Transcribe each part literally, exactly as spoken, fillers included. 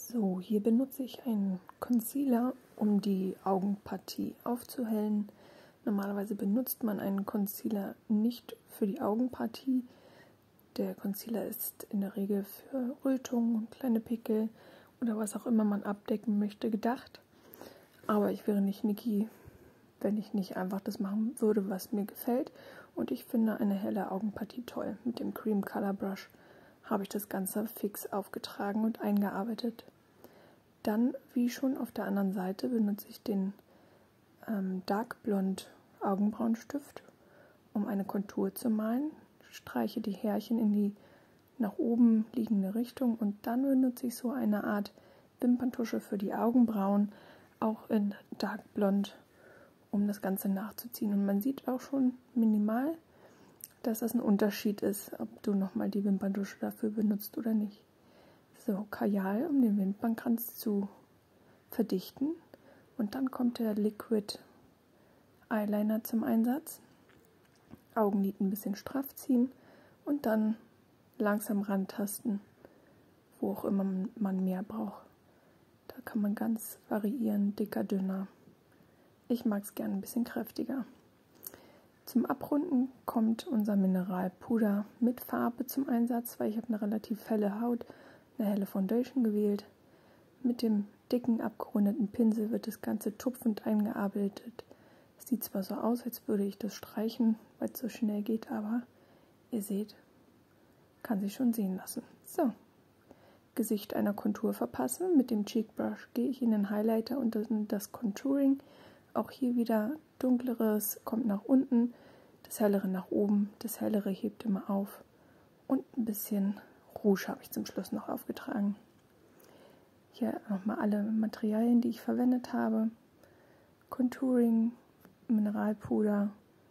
So, hier benutze ich einen Concealer, um die Augenpartie aufzuhellen. Normalerweise benutzt man einen Concealer nicht für die Augenpartie. Der Concealer ist in der Regel für Rötungen und kleine Pickel oder was auch immer man abdecken möchte gedacht. Aber ich wäre nicht Niki, wenn ich nicht einfach das machen würde, was mir gefällt. Und ich finde eine helle Augenpartie toll. Mit dem Cream Color Brush habe ich das Ganze fix aufgetragen und eingearbeitet. Dann, wie schon auf der anderen Seite, benutze ich den ähm, Dark Blond Augenbrauenstift, um eine Kontur zu malen. Streiche die Härchen in die nach oben liegende Richtung und dann benutze ich so eine Art Wimperntusche für die Augenbrauen, auch in Dark Blond, um das Ganze nachzuziehen. Und man sieht auch schon minimal, dass das ein Unterschied ist, ob du nochmal die Wimperntusche dafür benutzt oder nicht. So, Kajal, um den Wimpernkranz zu verdichten. Und dann kommt der Liquid Eyeliner zum Einsatz. Augenlid ein bisschen straff ziehen und dann langsam rantasten, wo auch immer man mehr braucht. Da kann man ganz variieren, dicker, dünner. Ich mag es gerne ein bisschen kräftiger. Zum Abrunden kommt unser Mineralpuder mit Farbe zum Einsatz, weil ich habe eine relativ helle Haut, eine helle Foundation gewählt. Mit dem dicken, abgerundeten Pinsel wird das Ganze tupfend eingearbeitet. Es sieht zwar so aus, als würde ich das streichen, weil es so schnell geht, aber ihr seht, kann sich schon sehen lassen. So, Gesicht einer Kontur verpassen. Mit dem Cheek Brush gehe ich in den Highlighter und das Contouring. Auch hier wieder dunkleres kommt nach unten, das hellere nach oben, das hellere hebt immer auf und ein bisschen Rouge habe ich zum Schluss noch aufgetragen. Hier nochmal alle Materialien, die ich verwendet habe. Contouring, Mineralpuder,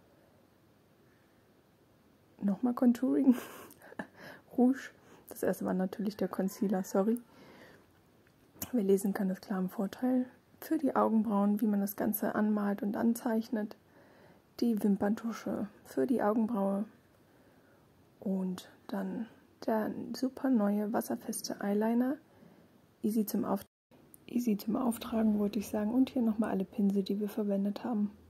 nochmal Contouring, Rouge. Das erste war natürlich der Concealer, sorry. Wer lesen kann, ist klar im Vorteil. Für die Augenbrauen, wie man das Ganze anmalt und anzeichnet. Die Wimperntusche für die Augenbraue. Und dann der super neue wasserfeste Eyeliner. Easy zum, Auf Easy zum Auftragen, wollte ich sagen. Und hier nochmal alle Pinsel, die wir verwendet haben.